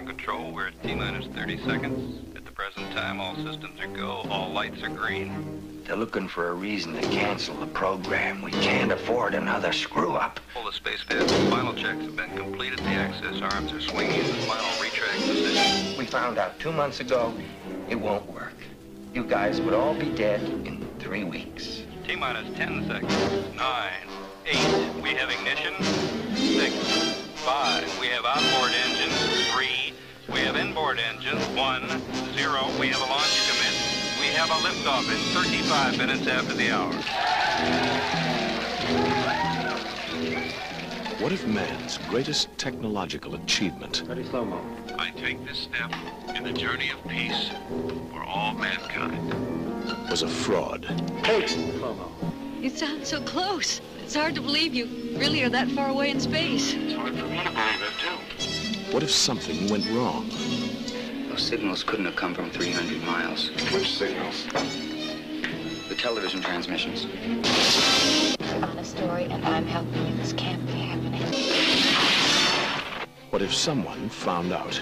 ground control. We're at T-minus 30 seconds. At the present time, all systems are go. All lights are green. They're looking for a reason to cancel the program. We can't afford another screw-up. All the space pads and final checks have been completed. The access arms are swinging in the final retract position. We found out 2 months ago it won't work. You guys would all be dead in 3 weeks. T-minus 10 seconds. 9, 8. We have ignition. 6, 5. We have outboard engines. 3. We have inboard engines. 1, 0. We have a launch commit. We have a liftoff in 35 minutes after the hour. What if man's greatest technological achievement Ready, slow-mo. I take this step in the journey of peace for all mankind. was a fraud? Hey, slow-mo. You sound so close. It's hard to believe you really are that far away in space. It's hard for me to believe it, too. What if something went wrong? Those signals couldn't have come from 300 miles. Which signals? The television transmissions. On a story, and I'm helping you. This can't be happening. What if someone found out?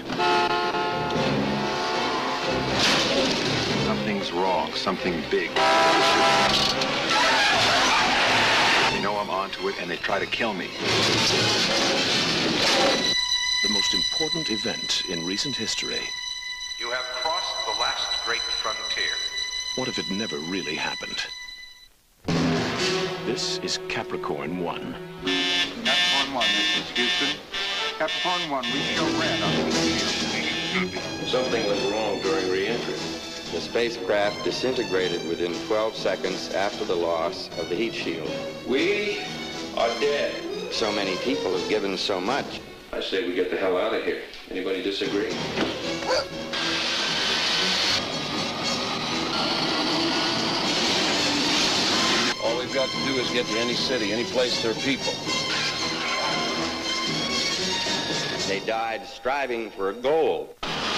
Something's wrong, something big. They know I'm onto it, and they try to kill me. The most important event in recent history. You have crossed the last great frontier. What if it never really happened? This is Capricorn 1. Capricorn 1, this is Houston. Capricorn 1, we show red on the heat shield. Something went wrong during re-entry. The spacecraft disintegrated within 12 seconds after the loss of the heat shield. We are dead. So many people have given so much. I say we get the hell out of here. Anybody disagree? All we've got to do is get to any city, any place there are people. They died striving for a goal.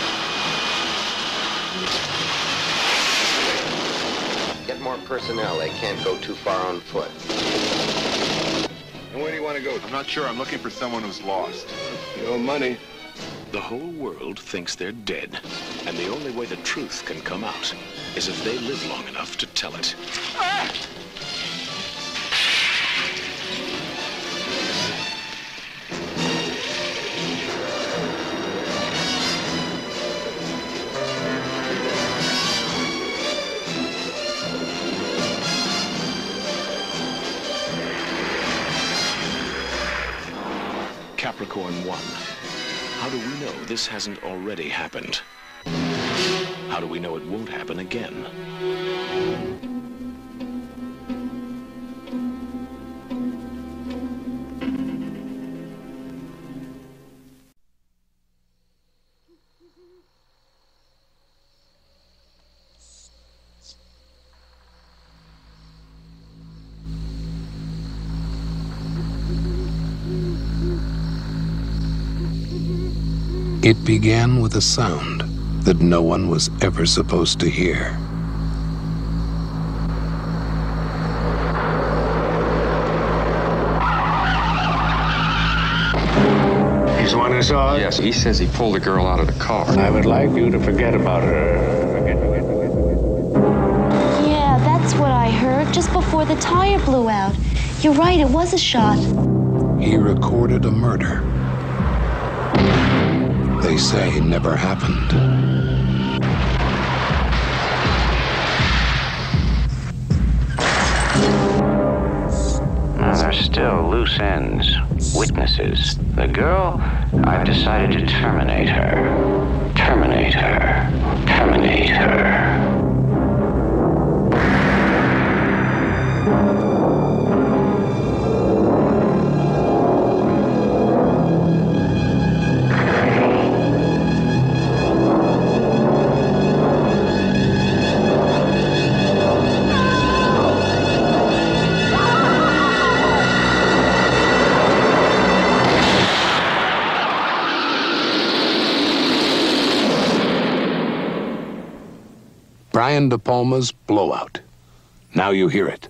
Get more personnel. They can't go too far on foot. And where do you want to go? I'm not sure. I'm looking for someone who's lost. Your money. The whole world thinks they're dead, and the only way the truth can come out is if they live long enough to tell it. Capricorn 1. How do we know this hasn't already happened? How do we know it won't happen again? It began with a sound that no one was ever supposed to hear. He's the one who saw it? Yes, he says he pulled the girl out of the car. I would like you to forget about her. Yeah, that's what I heard just before the tire blew out. You're right, it was a shot. He recorded a murder. They say never happened. There's still loose ends, witnesses. The girl, I've decided to terminate her. Terminate her. Terminate her. Brian De Palma's Blowout. Now you hear it.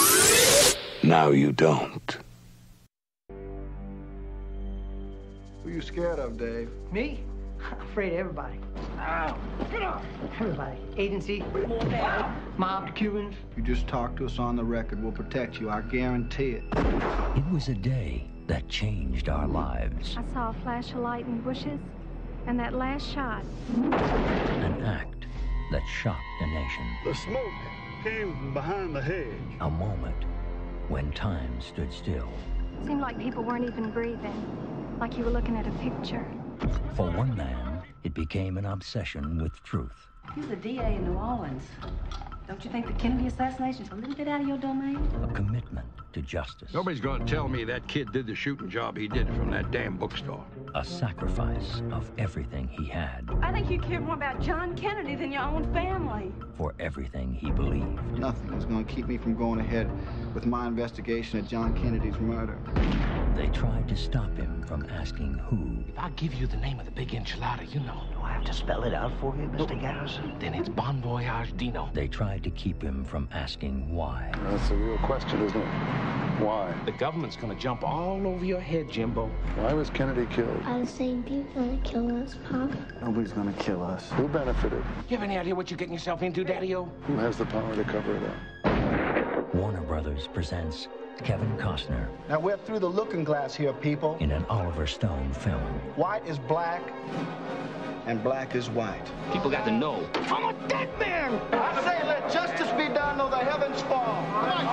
Now you don't. you scared of, Dave? Me? I'm afraid of everybody. Everybody. Agency, mob, Cubans. You just talk to us on the record. We'll protect you. I guarantee it. It was a day that changed our lives. I saw a flash of light in the bushes, and that last shot. An act that shocked a nation. The smoke came from behind the hedge. A moment when time stood still. It seemed like people weren't even breathing, like you were looking at a picture. For one man, it became an obsession with truth. You're the DA in New Orleans. Don't you think the Kennedy assassination's a little bit out of your domain? A commitment to justice. Nobody's gonna tell me that kid did the shooting job he did from that damn bookstore. A sacrifice of everything he had. I think you care more about John Kennedy than your own family. For everything he believed. Nothing is going to keep me from going ahead with my investigation of John Kennedy's murder. They tried to stop him from asking who. If I give you the name of the big enchilada, you know. Do I have to spell it out for you, Mr. Garrison? Then it's Bon Voyage Dino. They tried to keep him from asking why. That's the real question, isn't it? Why? The government's gonna jump all over your head, Jimbo. Why was Kennedy killed? Are the same people that killed us, Pop? Nobody's going to kill us. Who benefited? You have any idea what you're getting yourself into, Daddy-O? Who has the power to cover it up? Warner Brothers presents Kevin Costner. Now, we're through the looking glass here, people. In an Oliver Stone film. White is black, and black is white. People got to know. I'm a dead man! I say let justice be done or the heavens fall.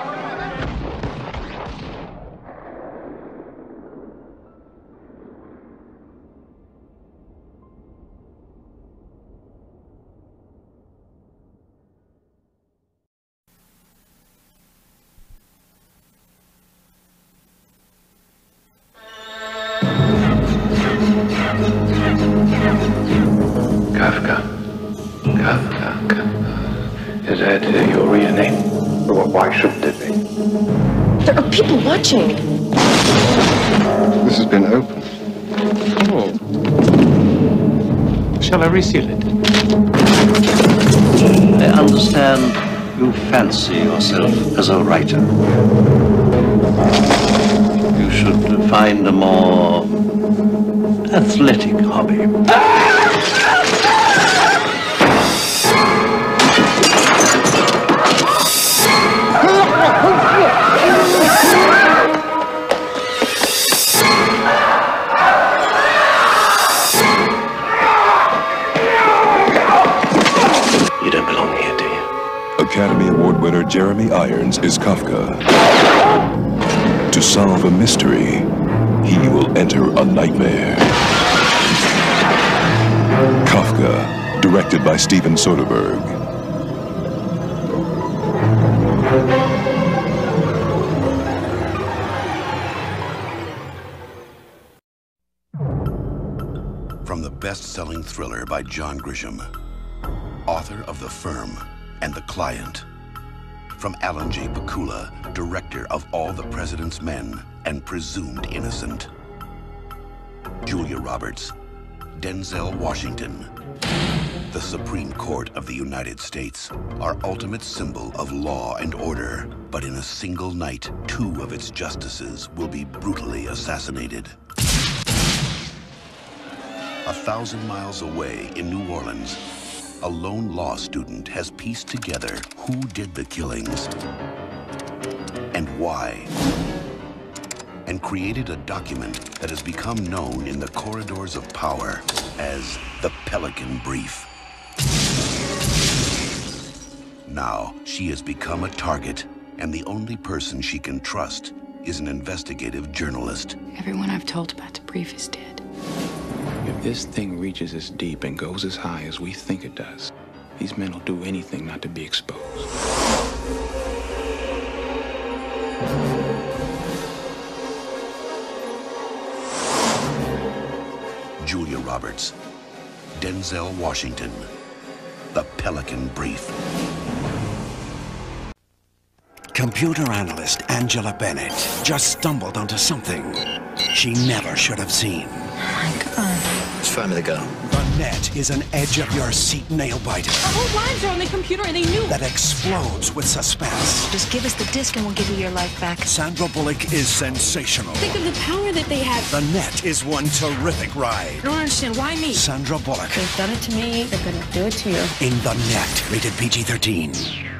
Kafka. Is that your real name? Why shouldn't it be? There are people watching. This has been opened. Oh. Shall I reseal it? I understand you fancy yourself as a writer. You should find a more athletic hobby. You don't belong here, do you? Academy Award winner Jeremy Irons is Kafka. To solve a mystery, he will enter a nightmare. Kafka, directed by Steven Soderbergh. From the best-selling thriller by John Grisham, author of The Firm and The Client. From Alan J. Pakula, director of All the President's Men and Presumed Innocent. Julia Roberts, Denzel Washington. The Supreme Court of the United States, our ultimate symbol of law and order. But in a single night, 2 of its justices will be brutally assassinated. 1,000 miles away in New Orleans, a lone law student has pieced together who did the killings and why, and created a document that has become known in the corridors of power as the Pelican Brief. Now, she has become a target, and the only person she can trust is an investigative journalist. Everyone I've told about the brief is dead. If this thing reaches as deep and goes as high as we think it does, these men will do anything not to be exposed. Julia Roberts, Denzel Washington, The Pelican Brief. Computer analyst Angela Bennett just stumbled onto something she never should have seen. Oh my God. find me the girl. The Net is an edge-of-your-seat nail-biter Our whole lives are on the computer and they knew. that explodes with suspense. Just give us the disc and we'll give you your life back. Sandra Bullock is sensational. Think of the power that they had. The Net is one terrific ride. I don't understand. Why me? Sandra Bullock They've done it to me. They're gonna do it to you. in The Net, rated PG-13.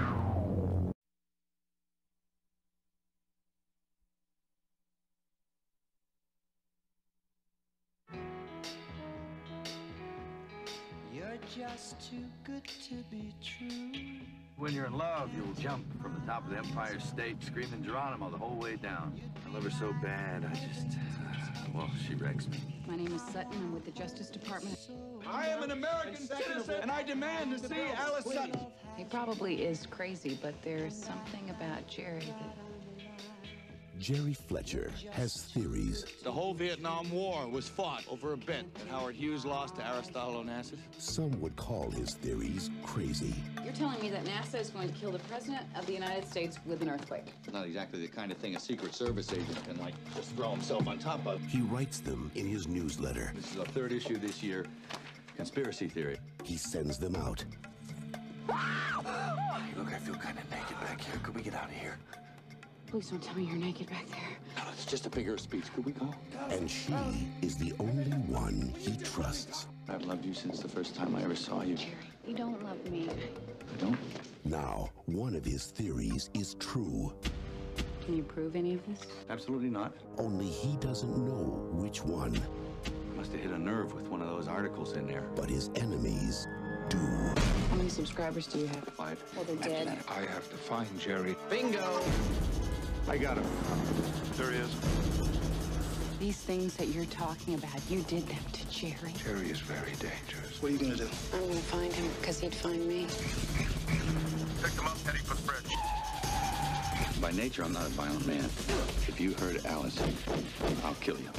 Just too good to be true. When you're in love, you'll jump from the top of the Empire State screaming Geronimo the whole way down. I love her so bad, well, she wrecks me. My name is Sutton. I'm with the Justice Department. I am an American citizen, and I demand to see Alice Sutton. He probably is crazy, but there's something about Jerry that... Jerry Fletcher has theories. The whole Vietnam War was fought over a bet that Howard Hughes lost to Aristotle Onassis. Some would call his theories crazy. You're telling me that NASA is going to kill the President of the United States with an earthquake? Not exactly the kind of thing a Secret Service agent can, like, just throw himself on top of. He writes them in his newsletter. This is the third issue this year. Conspiracy theory. He sends them out. Look, I feel kind of naked back here. Could we get out of here? Please don't tell me you're naked back there. No, it's just a figure of speech. Could we go? And she is the only one he trusts. I've loved you since the first time I ever saw you. Jerry, you don't love me. I don't? Now, one of his theories is true. Can you prove any of this? Absolutely not. Only he doesn't know which one. Must have hit a nerve with one of those articles in there. But his enemies do. How many subscribers do you have? 5. Well, they're dead. I have to find Jerry. Bingo! I got him. There he is. These things that you're talking about, you did them to Jerry. Jerry is very dangerous. What are you gonna do? I'm gonna find him because he'd find me. Pick him up, heading for the bridge. By nature, I'm not a violent man. If you hurt Alice, I'll kill you.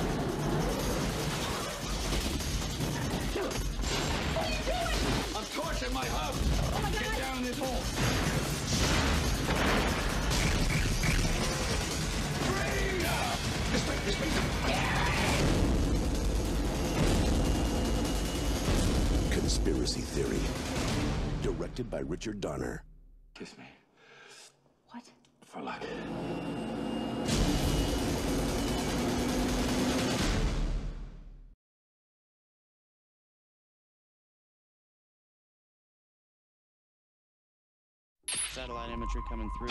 I'm torching my hub! Get down in this hole! This way. Conspiracy Theory. Directed by Richard Donner. Kiss me. What? For luck. Satellite imagery coming through.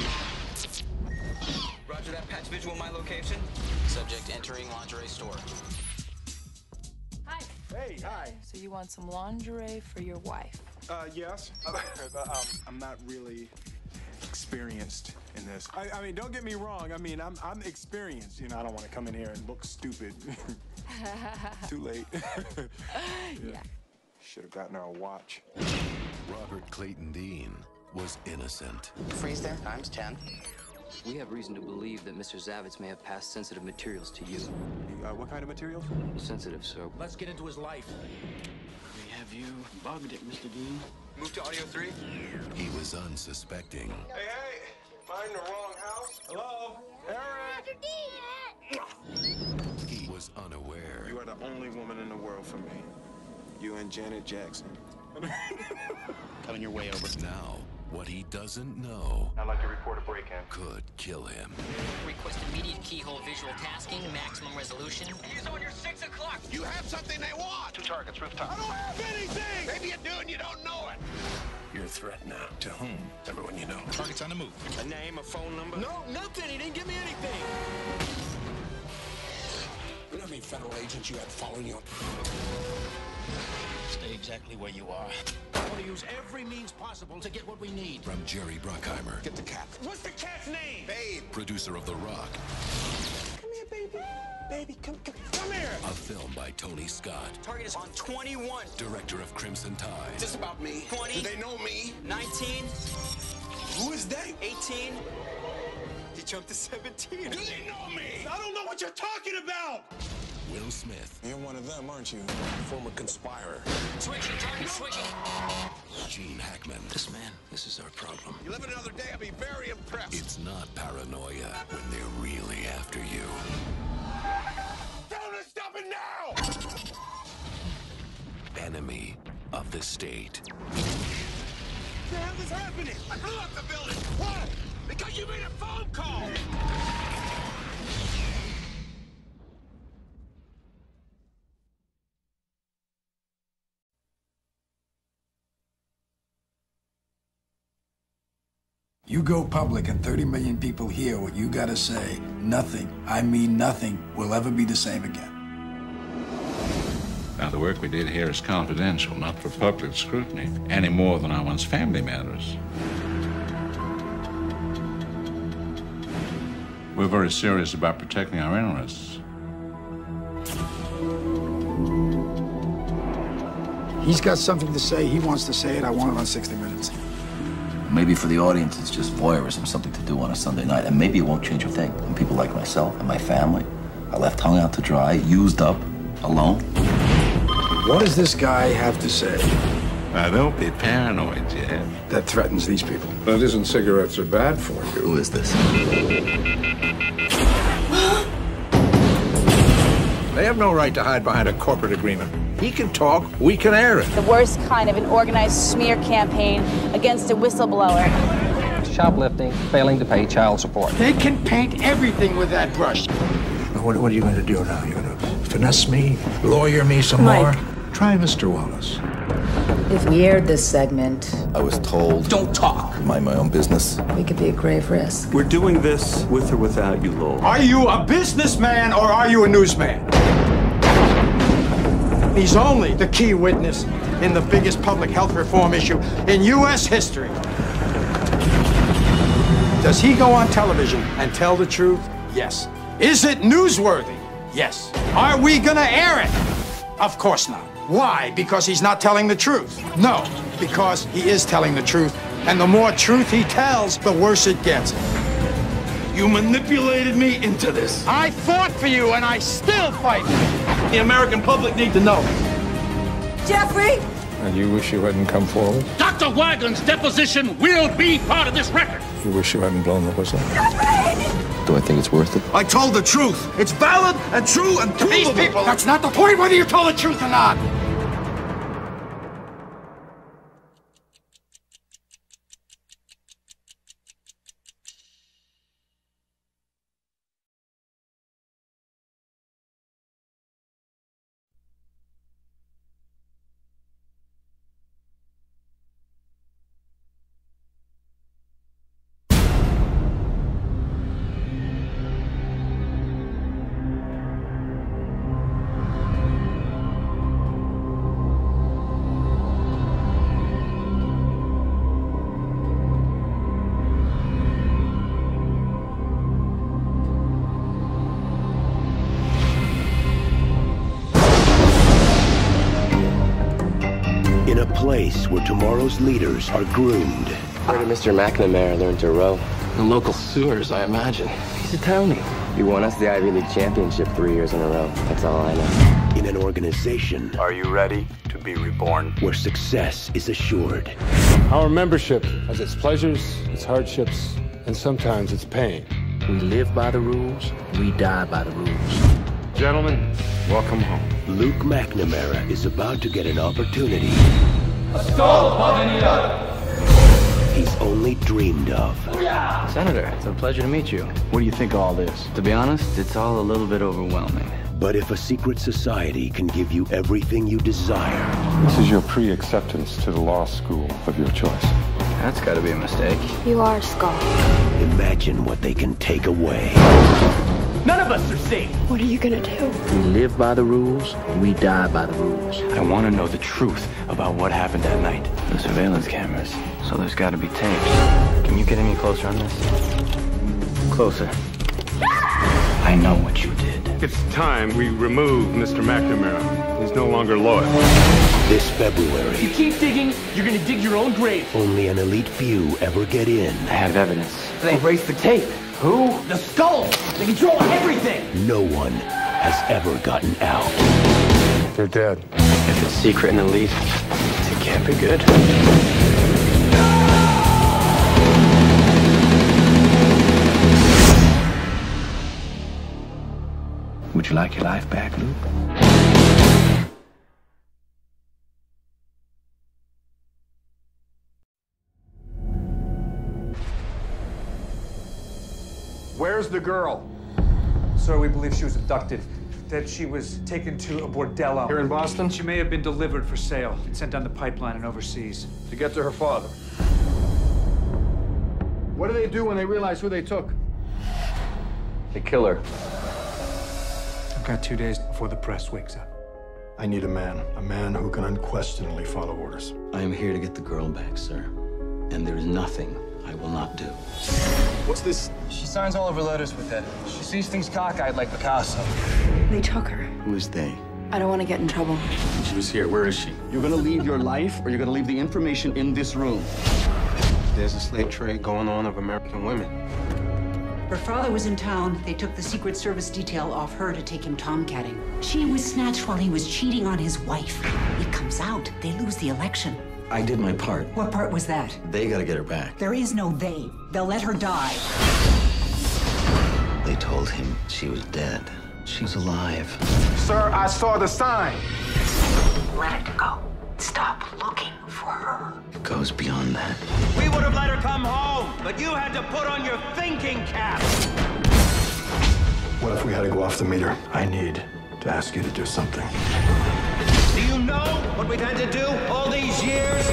Roger that. Patch visual my location. Subject entering lingerie store. Hi. Hey, hi. So you want some lingerie for your wife? Yes. I'm not really experienced in this. I mean, don't get me wrong. I mean, I'm experienced. You know, I don't want to come in here and look stupid. Too late. Yeah. Should have gotten her a watch. Robert Clayton Dean was innocent. Freeze there. Times 10. We have reason to believe that Mr. Zavitz may have passed sensitive materials to you. What kind of materials? Sensitive, sir. Let's get into his life. We have you bugged it, Mr. Dean. Move to audio 3. He was unsuspecting. Hey! Find the wrong house. Hello? Eric! He was unaware. You are the only woman in the world for me. You and Janet Jackson. Coming your way over. Now, what he doesn't know I'd like to report a break-in. could kill him. Request immediate keyhole visual tasking, maximum resolution. He's on your 6 o'clock. You have something they want. 2 targets, rooftop. I don't have anything. Maybe you do and you don't know it. You're a threat now. To whom? Everyone you know. Target's on the move. A name, a phone number? No, nothing. He didn't give me anything. You know how many federal agents you had following you? Stay exactly where you are. I want to use every means possible to get what we need. From Jerry Bruckheimer. Get the cat. What's the cat's name? Babe. Producer of The Rock. Come here, baby. Baby, come here. A film by Tony Scott. Target is on 21. Director of Crimson Tide. Is this about me? 20. Do they know me? 19. Who is they? 18. He jumped to 17. Do they know me? I don't know what you're talking about. Will Smith. You're one of them, aren't you? Former conspirer. Switching, target switching. Gene Hackman. This man, this is our problem. You live another day, I'll be very impressed. It's not paranoia when they're really after you. Tell him to stop it now! enemy of the state. What the hell is happening? I blew up the building. Why? Because you made a phone call. You go public and 30 million people hear what you gotta say. Nothing, I mean nothing, will ever be the same again. Now, the work we did here is confidential, not for public scrutiny, any more than our one's family matters. We're very serious about protecting our interests. He's got something to say, he wants to say it, I want it on 60 Minutes. Maybe for the audience, it's just voyeurism, something to do on a Sunday night. And maybe it won't change a thing. And people like myself and my family are left hung out to dry, used up, alone. What does this guy have to say? Now, don't be paranoid, Jeff. That threatens these people. But it isn't cigarettes are bad for you. Who is this? They have no right to hide behind a corporate agreement. He can talk, we can air it. The worst kind of an organized smear campaign against a whistleblower. Shoplifting, failing to pay child support. They can paint everything with that brush. What are you going to do now? You're going to finesse me, lawyer me some more? Try Mr. Wallace. If we aired this segment, I was told, don't talk. Mind my own business. We could be a grave risk. We're doing this with or without you, Lowell. Are you a businessman or are you a newsman? He's only the key witness in the biggest public health reform issue in U.S. history. Does he go on television and tell the truth? Yes. Is it newsworthy? Yes. Are we gonna air it? Of course not. Why? Because he's not telling the truth? No, because he is telling the truth. And the more truth he tells, the worse it gets. You manipulated me into this. I fought for you, and I still fight. The American public need to know. Jeffrey! And you wish you hadn't come forward? Dr. Wagland's deposition will be part of this record. You wish you hadn't blown the whistle? Do I think it's worth it? I told the truth. It's valid and true and provable. These people, that's not the point whether you told the truth or not. In a place where tomorrow's leaders are groomed. Where did Mr. McNamara learn to row? The local sewers, I imagine. He's a townie. He won us the Ivy League championship 3 years in a row. That's all I know. In an organization. Are you ready to be reborn? Where success is assured. Our membership has its pleasures, its hardships, and sometimes its pain. We live by the rules, we die by the rules. Gentlemen, welcome home. Luke McNamara is about to get an opportunity. A skull above any other. He's only dreamed of. Senator, it's a pleasure to meet you. What do you think of all this? To be honest, it's all a little bit overwhelming. But if a secret society can give you everything you desire... This is your pre-acceptance to the law school of your choice. That's gotta be a mistake. You are Skull. Imagine what they can take away. None of us are safe. What are you gonna do? We live by the rules, we die by the rules. I want to know the truth about what happened that night. The surveillance cameras, so there's gotta be tapes. Can you get any closer on this? Closer. I know what you did. It's time we remove Mr. McNamara. He's no longer loyal. This February... If you keep digging, you're gonna dig your own grave. Only an elite few ever get in. I have evidence. They erased the tape. Who? The Skull. They control everything. No one has ever gotten out. They're dead. If it's secret and elite, it can't be good. Would you like your life back, Luke? Where's the girl? Sir, we believe she was abducted. That she was taken to a bordello. Here in Boston? She may have been delivered for sale, sent down the pipeline and overseas. To get to her father. What do they do when they realize who they took? They kill her. I've got 2 days before the press wakes up. I need a man who can unquestionably follow orders. I am here to get the girl back, sir. And there is nothing I will not do. What's this? She signs all of her letters with that. She sees things cockeyed like Picasso. They took her. Who is they? I don't want to get in trouble. She was here. Where is she? You're gonna leave your life, or you're gonna leave the information in this room. There's a slave trade going on of American women. Her father was in town. They took the Secret Service detail off her to take him tomcatting. She was snatched while he was cheating on his wife. It comes out, they lose the election. I did my part. What part was that? They gotta get her back. There is no they. They'll let her die. They told him she was dead. She's alive. Sir, I saw the sign. Let it go. Stop looking for her. It goes beyond that. We would have let her come home, but you had to put on your thinking cap. What if we had to go off the meter? I need to ask you to do something. Do you know what we've had to do all these years?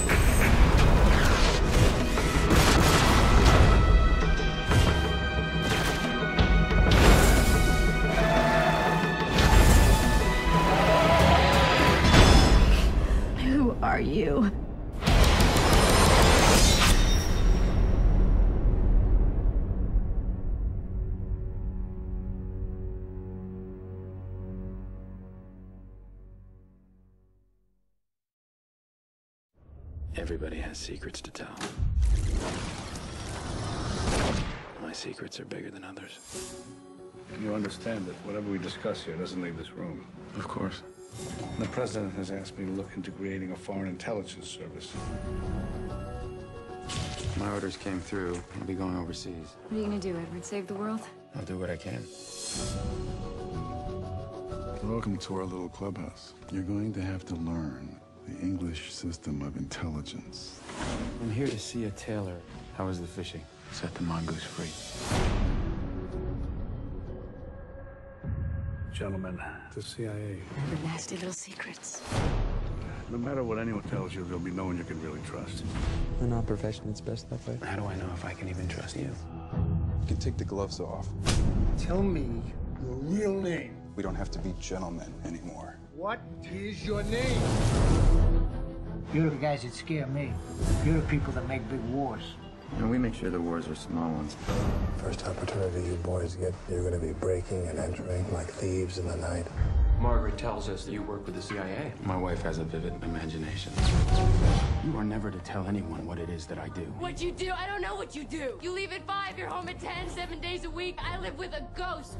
Who are you? Everybody has secrets to tell. My secrets are bigger than others. You understand that whatever we discuss here doesn't leave this room? Of course. The president has asked me to look into creating a foreign intelligence service. My orders came through. I'll be going overseas. What are you gonna do, Edward? Save the world? I'll do what I can. Welcome to our little clubhouse. You're going to have to learn the English system of intelligence. I'm here to see a tailor. How was the fishing? Set the mongoose free. Gentlemen, the CIA. The nasty little secrets. No matter what anyone tells you, there'll be no one you can really trust. In our profession, it's best that way. How do I know if I can even trust you? You can take the gloves off. Tell me your real name. We don't have to be gentlemen anymore. What is your name? You're the guys that scare me. You're the people that make big wars. And we make sure the wars are small ones. First opportunity you boys get, you're going to be breaking and entering like thieves in the night. Margaret tells us that you work with the CIA. My wife has a vivid imagination. You are never to tell anyone what it is that I do. What you do? I don't know what you do. You leave at 5, you're home at 10, 7 days a week. I live with a ghost.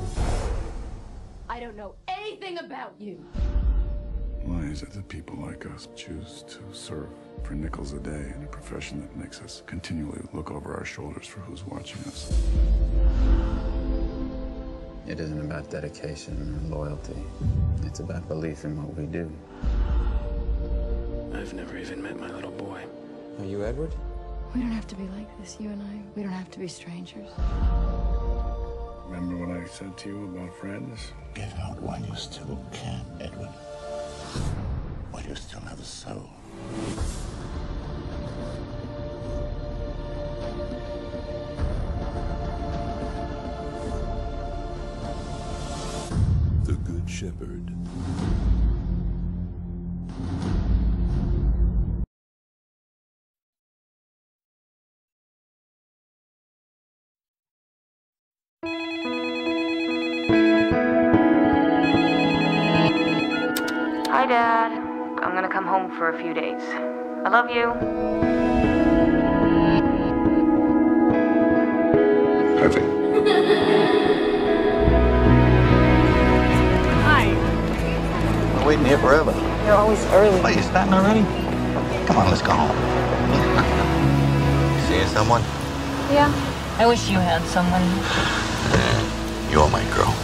I don't know anything about you. Why is it that people like us choose to serve for nickels a day in a profession that makes us continually look over our shoulders for who's watching us? It isn't about dedication or loyalty. It's about belief in what we do. I've never even met my little boy. Are you Edward? We don't have to be like this, you and I. We don't have to be strangers. Remember what I said to you about friends? Get out while you still can, Edwin. While you still have a soul. The Good Shepherd. Hi, Dad. I'm gonna come home for a few days. I love you. Perfect. Hi. We're waiting here forever. You're always early. Are you starting already? Come on, let's go home. Seeing someone? Yeah. I wish you had someone. You're my girl.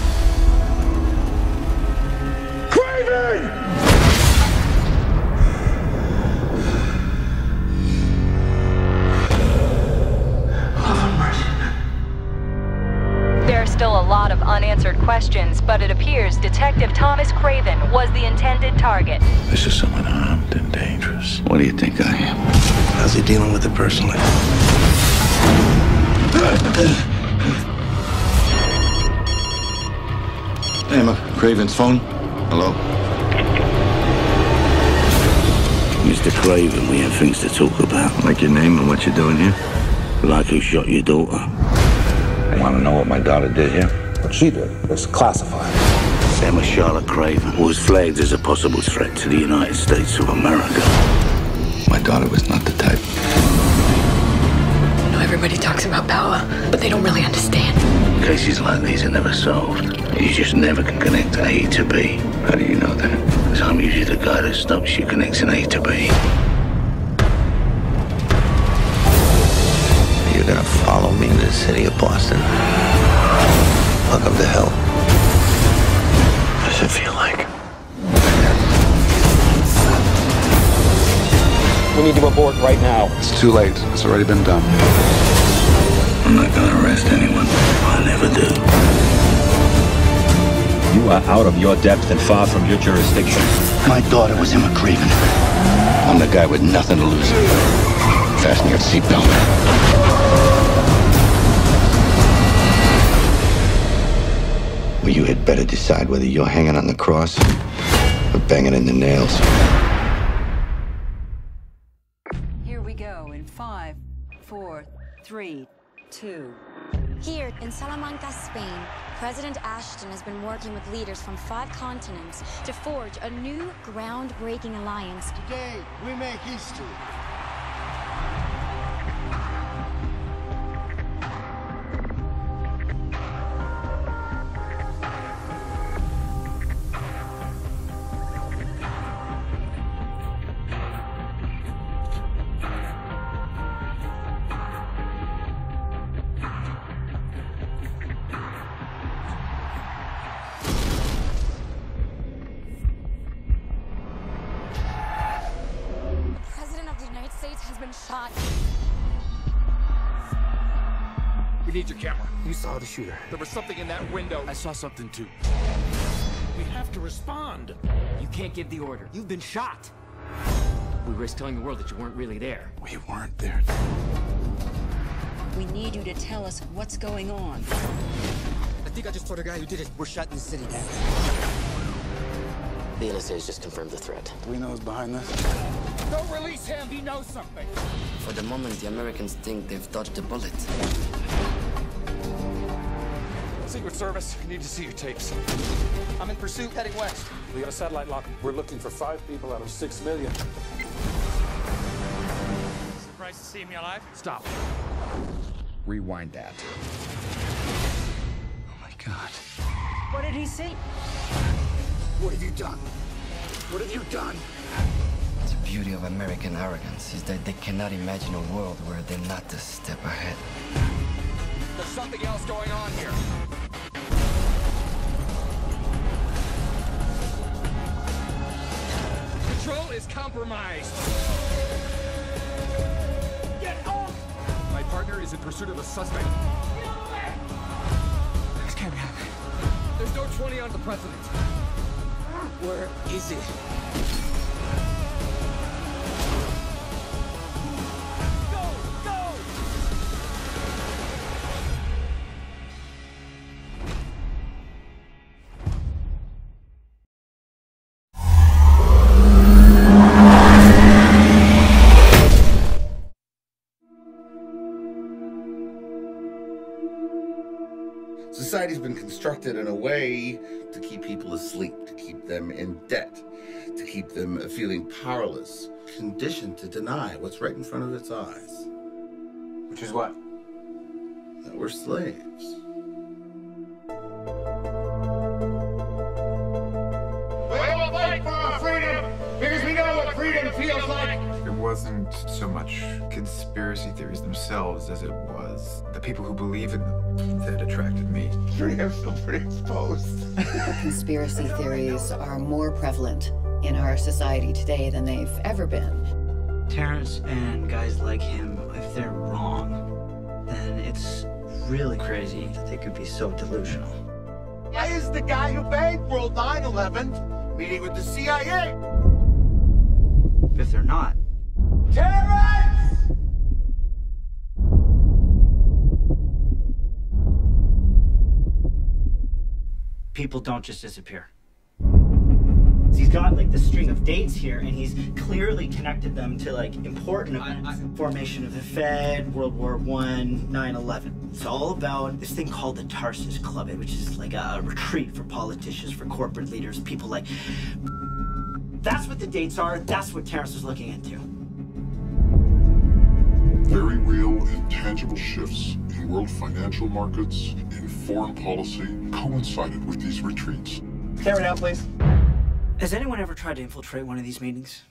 Craven! unanswered questions, but it appears Detective Thomas Craven was the intended target. This is someone armed and dangerous. What do you think I am? How's he dealing with it personally? Emma, Craven's phone. Hello? Mr. Craven, we have things to talk about. Like your name and what you're doing here? Like who shot your daughter? I want to know what my daughter did here? What she did was classified. Emma Charlotte Craven was flagged as a possible threat to the United States of America. My daughter was not the type. You know, everybody talks about power, but they don't really understand. Cases like these are never solved. You just never can connect A to B. How do you know that? Because I'm usually the guy that stops you connecting A to B. You're gonna follow me to the city of Boston? Welcome to hell. What does it feel like? We need to abort right now. It's too late. It's already been done. I'm not gonna arrest anyone. I never do. You are out of your depth and far from your jurisdiction. My daughter was Emma Craven. I'm the guy with nothing to lose. Fasten your seatbelt. Well, you had better decide whether you're hanging on the cross or banging in the nails. Here we go in 5, 4, 3, 2. Here in Salamanca, Spain, President Ashton has been working with leaders from 5 continents to forge a new groundbreaking alliance. Today, we make history. Shot. We need your camera. You saw the shooter. There was something in that window. I saw something too. We have to respond. You can't give the order. You've been shot. We risk telling the world that you weren't really there. We weren't there. We need you to tell us what's going on. I think I just saw the guy who did it. We're shut in the city now. The NSA has just confirmed the threat. Do we know who's behind this? Don't release him. He knows something. For the moment, the Americans think they've dodged a bullet. Secret Service, I need to see your tapes. I'm in pursuit, heading west. We got a satellite lock. We're looking for 5 people out of 6 million. Surprised to see me alive? Stop. Rewind that. Oh my God. What did he say? What have you done? What have you done? The beauty of American arrogance is that they cannot imagine a world where they're not a step ahead. There's something else going on here. Control is compromised. Get off! My partner is in pursuit of a suspect. This can't happen. There's no 20 on the president. Where is it? Society's been constructed in a way to keep people asleep, to keep them in debt, to keep them feeling powerless, conditioned to deny what's right in front of its eyes. Which is what? That we're slaves. We will fight for our freedom because we know what freedom feels like. It wasn't so much conspiracy theories themselves as it was the people who believe in them that attracted me. I feel pretty exposed. Conspiracy theories are more prevalent in our society today than they've ever been. Terrence and guys like him, if they're wrong, then it's really crazy that they could be so delusional. is the guy who bankrolled 9/11 meeting with the CIA? If they're not. Terrence! People don't just disappear. He's got like this string of dates here, and he's clearly connected them to like important events. Formation of the Fed, World War I, 9/11. It's all about this thing called the Tarsus Club, which is like a retreat for politicians, for corporate leaders, people like... That's what the dates are. That's what Terrence was looking into. Very real and tangible shifts in world financial markets and foreign policy coincided with these retreats. Camera down, please. Has anyone ever tried to infiltrate one of these meetings?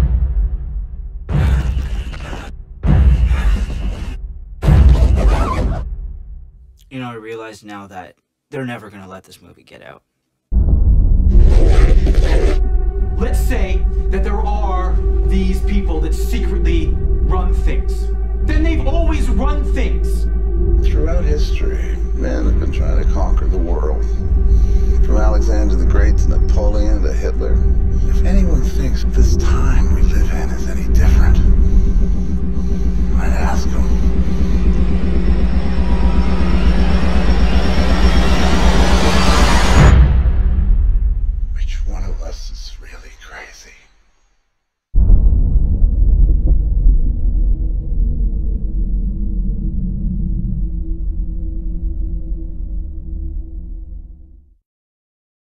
You know, I realize now that they're never gonna let this movie get out. Let's say that there are these people that secretly run things. Then they've always run things. Through